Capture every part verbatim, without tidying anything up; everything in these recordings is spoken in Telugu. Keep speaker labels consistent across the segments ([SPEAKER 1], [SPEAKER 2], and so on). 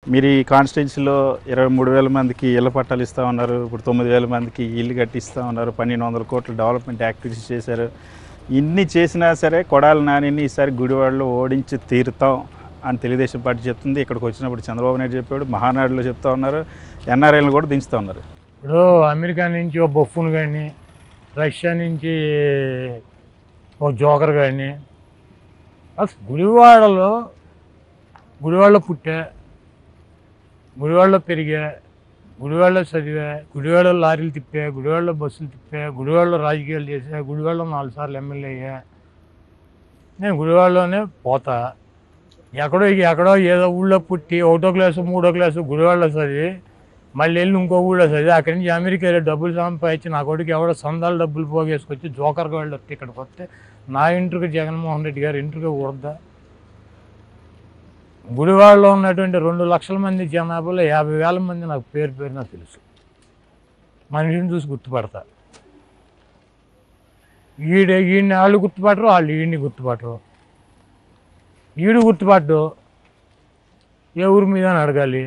[SPEAKER 1] మీరు ఈ కాన్స్టిట్యున్సీలో ఇరవై మూడు వేల మందికి ఇళ్ల పట్టాలు ఇస్తూ ఉన్నారు. ఇప్పుడు తొమ్మిది వేల మందికి ఇల్లు కట్టిస్తూ ఉన్నారు. పన్నెండు వందల కోట్ల డెవలప్మెంట్ యాక్టివిటీస్ చేశారు. ఇన్ని చేసినా సరే కొడాలి నానిని ఈసారి గుడివాడలో ఓడించి తీరుతాం అని తెలుగుదేశం పార్టీ చెప్తుంది. ఇక్కడికి వచ్చినప్పుడు చంద్రబాబు నాయుడు చెప్పాడు, మహానాడులో చెప్తా ఉన్నారు, ఎన్ఆర్ఐలను కూడా దించుతూ ఉన్నారు.
[SPEAKER 2] ఇప్పుడు అమెరికా నుంచి ఒక బొఫ్ఫును కానీ, రష్యా నుంచి ఒక జోకర్ కానీ, అసలు గుడివాడలో గుడివాడలో పుట్టా, గుడివాడలో పెరిగా, గుడివాడలో చదివా, గుడివాడలో లారీలు తిప్పా, గుడివాడలో బస్సులు తిప్పా, గుడివాడలో రాజకీయాలు చేసా, గుడివాడలో నాలుగు సార్లు ఎమ్మెల్యే అయ్యా. నేను గుడివాడలోనే పోతా. ఎక్కడో ఎక్కడో ఏదో ఊళ్ళో పుట్టి ఒకటో క్లాసు మూడో క్లాసు గుడివాడలో చదివి మళ్ళీ వెళ్ళి ఇంకో ఊళ్ళో చదివి అక్కడి నుంచి అమెరికా వెళ్ళి డబ్బులు సంపాదించి నా కొడుకు ఎవడో సందాలు డబ్బులు పోగేసుకొచ్చి జోకర్గా వాళ్ళు వస్తే ఇక్కడికి వస్తే నా ఇంటికి జగన్మోహన్ రెడ్డి గారు ఇంటికి ఊరద్దా? గుడివాడలో ఉన్నటువంటి రెండు లక్షల మంది జనాభాలో యాభై వేల మంది నాకు పేరు పేరు నాకు తెలుసు. మనిషిని చూసి గుర్తుపడతా. ఈడ ఈయన్ని వాళ్ళు గుర్తుపట్టరు, వాళ్ళు ఈయన్ని గుర్తుపట్టరు. ఈడు గుర్తుపట్టు ఏ ఊరి మీద అని అడగాలి.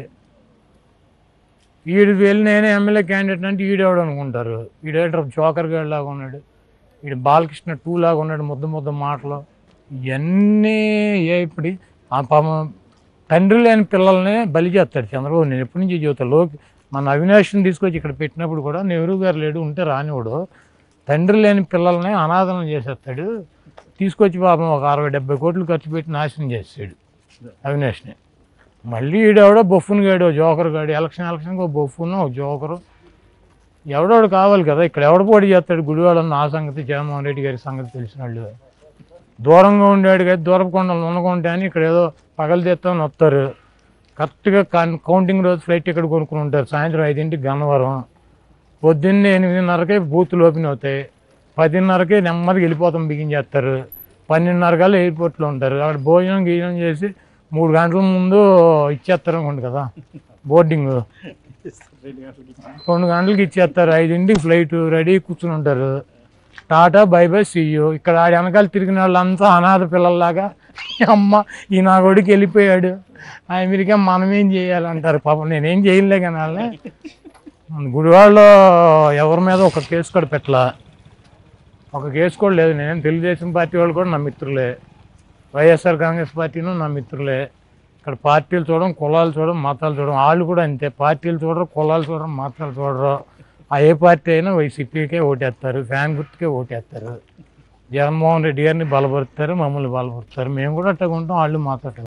[SPEAKER 2] ఈడు వెళ్ళి నేనే ఎమ్మెల్యే క్యాండిడేట్ అంటే ఈడేవాడు అనుకుంటారు. ఈడేటర్ జోకర్ గారి లాగా ఉన్నాడు, ఈడు బాలకృష్ణ టూ లాగా ఉన్నాడు, ముద్ద ముద్ద మాటలు ఇవన్నీ. ఏ ఇప్పుడు ఆ పాప తండ్రి లేని పిల్లల్ని బలి చేస్తాడు చంద్రబాబు. నేను ఎప్పటి నుంచి చెబుతా. లోకి మన అవినాష్ని తీసుకొచ్చి ఇక్కడ పెట్టినప్పుడు కూడా నెహ్రూ గారు లేడు, ఉంటే రానివాడు. తండ్రి లేని పిల్లల్ని అనాథనం చేసేస్తాడు. తీసుకొచ్చి పాపం ఒక అరవై డెబ్బై కోట్లు ఖర్చు పెట్టి నాశనం చేస్తాడు అవినాష్ని. మళ్ళీ ఈడెవడో బొఫ్ఫును గాడు, జోకర్ గాడు. ఎలక్షన్ ఎలక్షన్కి ఒక బొఫ్ఫును ఒక జోకరు ఎవడోడు కావాలి కదా. ఇక్కడ ఎవడ పోటీ చేస్తాడు గుడివాడ? నా సంగతి జగన్మోహన్ రెడ్డి గారి సంగతి తెలిసిన వాళ్ళు. దూరంగా ఉండేవాడు కదా, దూరకొండలు ఉన్నకుంటే అని ఇక్కడ ఏదో పగలు తెస్తామని వస్తారు. కరెక్ట్గా కౌంటింగ్ రోజు ఫ్లైట్ టికెట్ కొనుక్కుని ఉంటారు. సాయంత్రం ఐదింటికి గన్నవరం, పొద్దున్నే ఎనిమిదిన్నరకే బూతులు ఓపెన్ అవుతాయి, పదిన్నరకే నెమ్మదికి వెళ్ళిపోతాం బిగించేస్తారు, పన్నెండున్నర కల్లా ఎయిర్పోర్ట్లో ఉంటారు. అక్కడ భోజనం గీజనం చేసి మూడు గంటల ముందు ఇచ్చేస్తారు అనుకోండి కదా బోర్డింగ్. రెండు గంటలకి ఇచ్చేస్తారు, ఐదింటికి ఫ్లైట్ రెడీ కూర్చుని ఉంటారు. Tata bye bye see you. ఇక్కడ ఆడి వెనకాల తిరిగిన వాళ్ళంతా అనాథ పిల్లల్లాగా అమ్మ ఈ నా కొడుకు వెళ్ళిపోయాడు అమెరికా మనమేం చేయాలంటారు. పాపం నేనేం చేయలే కానీ వాళ్ళని. గుడివాడలో ఎవరి మీద ఒక కేసు కూడా పెట్టలా, ఒక కేసు కూడా లేదు. నేను తెలుగుదేశం పార్టీ వాళ్ళు కూడా నా మిత్రులే, వైఎస్ఆర్ కాంగ్రెస్ పార్టీను నా మిత్రులే. ఇక్కడ పార్టీలు చూడడం, కులాలు చూడడం, మతాలు చూడడం. వాళ్ళు కూడా అంతే, పార్టీలు చూడరు, కులాలు చూడడం, మతాలు చూడరు. ఆ ఏ పార్టీ అయినా వైసీపీకే ఓటేస్తారు, ఫ్యాన్ గుర్తుకే ఓటేస్తారు. జగన్మోహన్ రెడ్డి గారిని బలపరుస్తారు, మమ్మల్ని బలపరుస్తారు. మేము కూడా అట్టగా ఉంటాం, వాళ్ళు మాతో